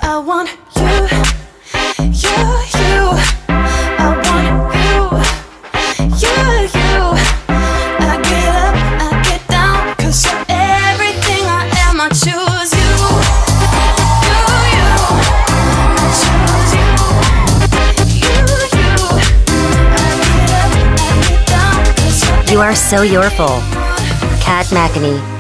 I want you, you, you. I want you, you, you. I get up, I get down, 'cause you're everything I am. I choose you, you, you. I choose you, you, you. I get up, I get down, 'cause you're You are so yourful. Kat McEnany.